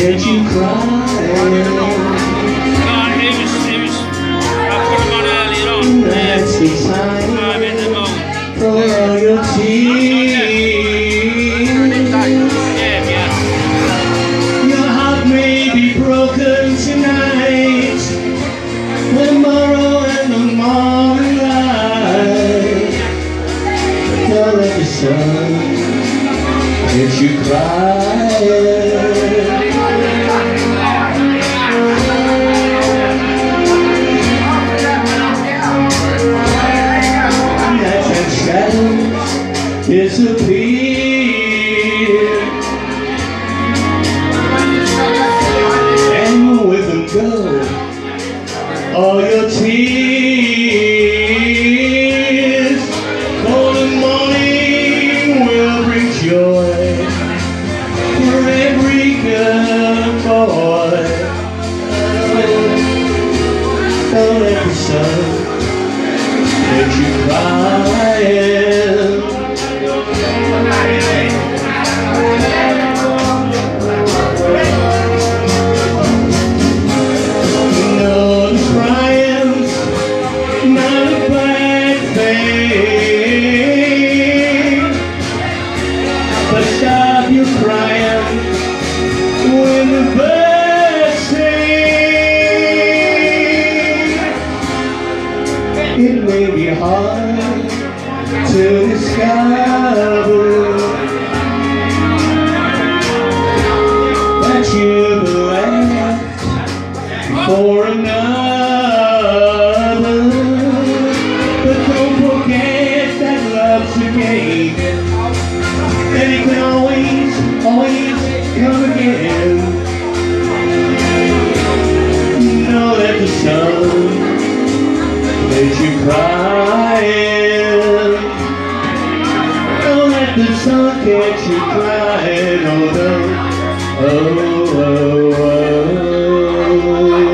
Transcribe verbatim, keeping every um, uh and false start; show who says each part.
Speaker 1: get you crying.
Speaker 2: No, he was, he was, I put him on earlier on.
Speaker 1: That's the time
Speaker 2: Five in the morning.
Speaker 1: for all your tears.
Speaker 2: Yeah, yeah.
Speaker 1: Your heart may be broken tonight, tomorrow and the morning light. Don't let the sun get you crying. Disappear, and with them go all your tears. Golden morning will bring joy for every girl and boy. Don't let the sun make you crying. Stop your crying when the birds sing. It may be hard to discover that you've left for another, but don't forget that love's a game, and it can always, always come again. Don't let the sun make you crying. Don't let the sun get you crying. Oh no, oh, oh, oh.